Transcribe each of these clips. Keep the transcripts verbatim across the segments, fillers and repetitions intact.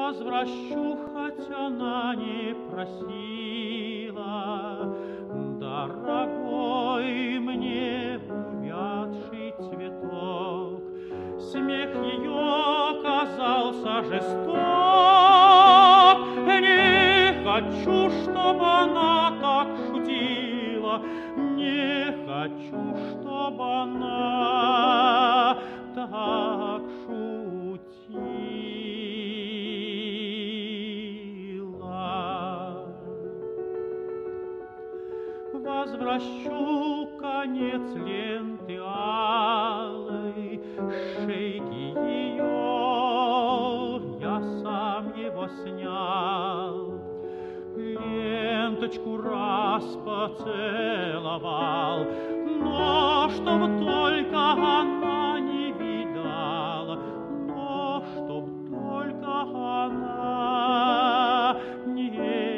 возвращу, хоть она не просила. Дорогой мне увядший цветок, смех ее казался жесток. Не хочу, чтобы она так шутила, не хочу, чтобы она так шутила. Возвращу конец ленты алой, шейки ее я сам его снял. Ленточку раз поцеловал, но чтоб только она не видала, но чтоб только она не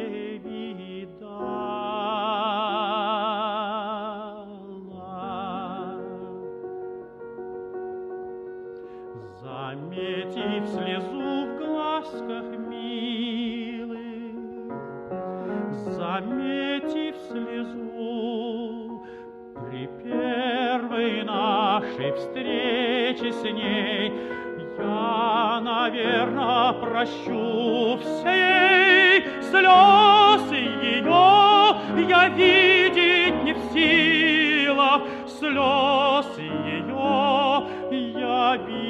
видала. Заметив слезу в глазках милых, заметив слезу при первой нашей встрече с ней, я, наверно, прощу всей слез ее. Я видеть не в силах слез ее, я видеть